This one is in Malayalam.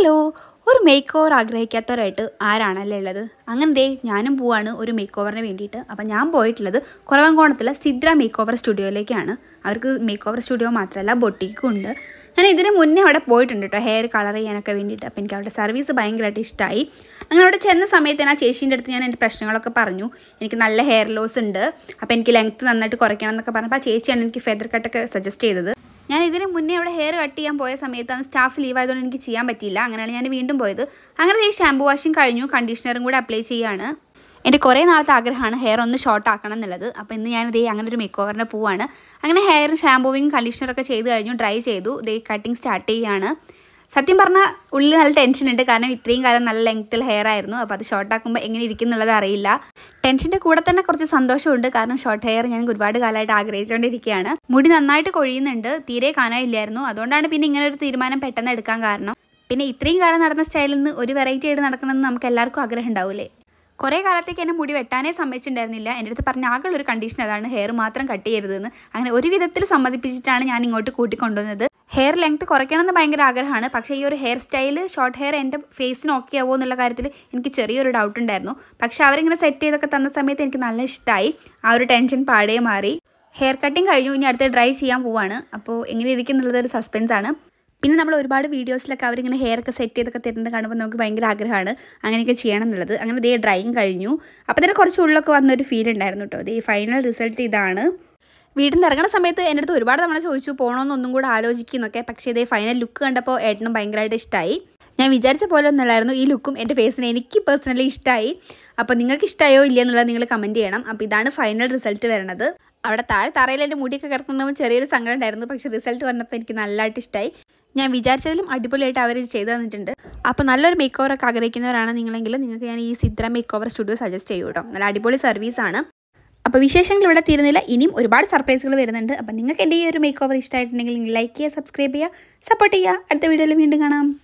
ഹലോ, ഒരു മേക്ക് ഓവർ ആഗ്രഹിക്കാത്തവരായിട്ട് ആരാണല്ലേ ഉള്ളത്? അങ്ങനെ ദേ ഞാനും പോവാണ് ഒരു മേക്ക് ഓവറിന് വേണ്ടിയിട്ട്. അപ്പം ഞാൻ പോയിട്ടുള്ളത് കുറവൻകോണത്തുള്ള സിദ്ര മേക്ക് ഓവർ സ്റ്റുഡിയോയിലേക്കാണ്. അവർക്ക് മേക്ക് ഓവർ സ്റ്റുഡിയോ മാത്രമല്ല ബൊട്ടീക്കും ഉണ്ട്. ഞാൻ ഇതിന് മുന്നേ അവിടെ പോയിട്ടുണ്ട് കേട്ടോ, ഹെയർ കളർ ചെയ്യാനൊക്കെ വേണ്ടിയിട്ട്. അപ്പോൾ എനിക്ക് അവരുടെ സർവീസ് ഭയങ്കരമായിട്ട് ഇഷ്ടമായി. അങ്ങനെ അവിടെ ചെന്ന സമയത്ത് ആ ചേച്ചീൻ്റെ അടുത്ത് ഞാൻ എൻ്റെ പ്രശ്നങ്ങളൊക്കെ പറഞ്ഞു. എനിക്ക് നല്ല ഹെയർ ലോസ് ഉണ്ട്, അപ്പോൾ എനിക്ക് ലെങ്ത്ത് നന്നായിട്ട് കുറയ്ക്കണം എന്നൊക്കെ പറഞ്ഞപ്പോൾ ആ ചേച്ചിയാണ് എനിക്ക് ഫെദർ കട്ടൊക്കെ സജസ്റ്റ് ചെയ്തത്. ഞാൻ ഇതിന് മുന്നേ അവിടെ ഹെയർ കട്ട് ചെയ്യാൻ പോയ സമയത്താണ് സ്റ്റാഫ് ലീവ് ആയതുകൊണ്ട് എനിക്ക് ചെയ്യാൻ പറ്റിയില്ല. അങ്ങനെയാണ് ഞാൻ വീണ്ടും പോയത്. അങ്ങനെ ഈ ഷാമ്പൂ വാഷിങ് കഴിഞ്ഞു, കണ്ടീഷണറും കൂടെ അപ്ലൈ ചെയ്യുകയാണ്. എൻ്റെ കുറേ നാളത്തെ ആഗ്രഹമാണ് ഹെയർ ഒന്ന് ഷോർട്ട് ആക്കണം എന്നുള്ളത്. അപ്പോൾ ഇന്ന് ഞാനിതേ അങ്ങനെ ഒരു മേക്ക് ഓവറിന് പോവാണ്. അങ്ങനെ ഹെയർ ഷാമ്പൂവിങ് കണ്ടീഷണറൊക്കെ ചെയ്ത് കഴിഞ്ഞു, ഡ്രൈ ചെയ്തു. ഇതേ കട്ടിങ് സ്റ്റാർട്ട് ചെയ്യുകയാണ്. സത്യം പറഞ്ഞാൽ ഉള്ളിൽ നല്ല ടെൻഷൻ ഉണ്ട്, കാരണം ഇത്രയും കാലം നല്ല ലെങ്ത്തിൽ ഹെയർ ആയിരുന്നു. അപ്പോൾ അത് ഷോർട്ട് ആക്കുമ്പോൾ എങ്ങനെ ഇരിക്കും എന്നുള്ളത് അറിയില്ല. ടെൻഷൻ്റെ കൂടെ തന്നെ കുറച്ച് സന്തോഷമുണ്ട്, കാരണം ഷോർട്ട് ഹെയർ ഞാൻ ഒരുപാട് കാലമായിട്ട് ആഗ്രഹിച്ചുകൊണ്ടിരിക്കുകയാണ്. മുടി നന്നായിട്ട് കൊഴിയുന്നുണ്ട്, തീരെ കാണാനില്ലായിരുന്നു. അതുകൊണ്ടാണ് പിന്നെ ഇങ്ങനെ ഒരു തീരുമാനം പെട്ടെന്ന് എടുക്കാൻ കാരണം. പിന്നെ ഇത്രയും കാലം നടന്ന സ്റ്റൈലിൽ നിന്ന് ഒരു വെറൈറ്റി ആയിട്ട് നടക്കണമെന്ന് നമുക്ക് എല്ലാവർക്കും ആഗ്രഹം ഉണ്ടാവില്ലേ? കുറേ കാലത്തേക്ക് എന്നെ മുടി വെട്ടാനേ സമ്മതിച്ചിട്ടുണ്ടായിരുന്നില്ല. എൻ്റെ അടുത്ത് പറഞ്ഞ ആകെയുള്ളൊരു കണ്ടീഷൻ അതാണ്, ഹെയർ മാത്രം കട്ട് ചെയ്യരുതെന്ന്. അങ്ങനെ ഒരു വിധത്തിൽ സമ്മതിപ്പിച്ചിട്ടാണ് ഞാൻ ഇങ്ങോട്ട് കൂട്ടിക്കൊണ്ടുവന്നത്. ഹെയർ ലെങ്ത്ത് കുറയ്ക്കണമെന്ന് ഭയങ്കര ആഗ്രഹമാണ്, പക്ഷേ ഈ ഒരു ഹെയർ സ്റ്റൈല് ഷോർട്ട് ഹെയർ എൻ്റെ ഫേസിന് ഓക്കെ ആവുമോ എന്നുള്ള കാര്യത്തിൽ എനിക്ക് ചെറിയൊരു ഡൗട്ട് ഉണ്ടായിരുന്നു. പക്ഷേ അവരിങ്ങനെ സെറ്റ് ചെയ്തൊക്കെ തന്ന സമയത്ത് എനിക്ക് നല്ല ഇഷ്ടമായി. ആ ഒരു ടെൻഷൻ പാടേ മാറി. ഹെയർ കട്ടിങ് കഴിഞ്ഞു, ഇനി അടുത്ത് ഡ്രൈ ചെയ്യാൻ പോവാണ്. അപ്പോൾ എങ്ങനെ ഇരിക്കും എന്നുള്ളത് ഒരു സസ്പെൻസാണ്. പിന്നെ നമ്മൾ ഒരുപാട് വീഡിയോസിലൊക്കെ അവരിങ്ങനെ ഹെയർ ഒക്കെ സെറ്റ് ചെയ്തൊക്കെ തരുന്നത് കാണുമ്പോൾ നമുക്ക് ഭയങ്കര ആഗ്രഹമാണ് അങ്ങനെയൊക്കെ ചെയ്യണം എന്നുള്ളത്. അങ്ങനെ ദേ ഡ്രൈയിങ് കഴിഞ്ഞു. അപ്പോൾ തന്നെ കുറച്ച് ഉള്ളൊക്കെ വന്നൊരു ഫീൽ ഉണ്ടായിരുന്നു കേട്ടോ. ദേ ഫൈനൽ റിസൾട്ട് ഇതാണ്. വീട്ടിൽ നിന്ന് ഇറങ്ങുന്ന സമയത്ത് എൻ്റെ അടുത്ത് ഒരുപാട് തവണ ചോദിച്ചു പോകണമെന്ന് ഒന്നും കൂടെ ആലോചിക്കുന്നൊക്കെ. പക്ഷേ ഇതേ ഫൈനൽ ലുക്ക് കണ്ടപ്പോൾ ഏട്ടനും ഭയങ്കരമായിട്ട് ഇഷ്ടമായി. ഞാൻ വിചാരിച്ച പോലെ ഒന്നുമല്ലായിരുന്നു ഈ ലുക്കും എൻ്റെ ഫേസിന് എനിക്ക് പേഴ്സണലി ഇഷ്ടമായി. അപ്പോൾ നിങ്ങൾക്ക് ഇഷ്ടമായോ ഇല്ല എന്നുള്ളത് നിങ്ങൾ കമൻറ്റ് ചെയ്യണം. അപ്പോൾ ഇതാണ് ഫൈനൽ റിസൾട്ട് വരുന്നത്. അവിടെ താഴെ തറയിൽ എൻ്റെ മുടിയൊക്കെ കിടക്കുമ്പോൾ ചെറിയൊരു സങ്കടം ഉണ്ടായിരുന്നു, പക്ഷേ റിസൾട്ട് വന്നപ്പോൾ എനിക്ക് നല്ലതായിട്ട് ഇഷ്ടമായി. ഞാൻ വിചാരിച്ചതിലും അടിപൊളിയായിട്ട് അവർ ചെയ്തു തന്നിട്ടുണ്ട്. അപ്പോൾ നല്ലൊരു മേക്ക് ഓവറൊക്കെ ആഗ്രഹിക്കുന്നവരാണ് നിങ്ങളെങ്കിൽ നിങ്ങൾക്ക് ഞാൻ ഈ Sidra makeover studio suggest ചെയ്യും കേട്ടോ. നല്ല അടിപൊളി സർവീസാണ്. അപ്പോൾ വിശേഷങ്ങൾ ഇവിടെ തീരുന്നില്ല, ഇനിയും ഒരുപാട് സർപ്രൈസുകൾ വരുന്നുണ്ട്. അപ്പോൾ നിങ്ങൾക്ക് എൻ്റെ ഈ ഒരു മേക്ക് ഓവർ ഇഷ്ടമായിട്ടുണ്ടെങ്കിൽ നിങ്ങൾ ലൈക്ക് ചെയ്യുക, സബ്സ്ക്രൈബ് ചെയ്യുക, സപ്പോർട്ട് ചെയ്യുക. അടുത്ത വീഡിയോയിൽ വീണ്ടും കാണാം.